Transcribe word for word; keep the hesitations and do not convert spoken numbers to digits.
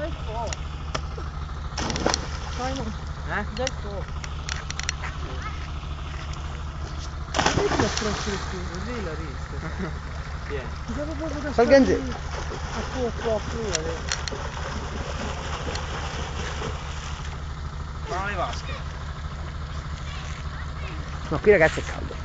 Dai po'. Fai un... Eh? Dai po'. Vedi la stressere qui, così la rischia. Vieni. Devo proprio da stare a fuoco a fuori. Ma le vasche. No, qui ragazzi è caldo.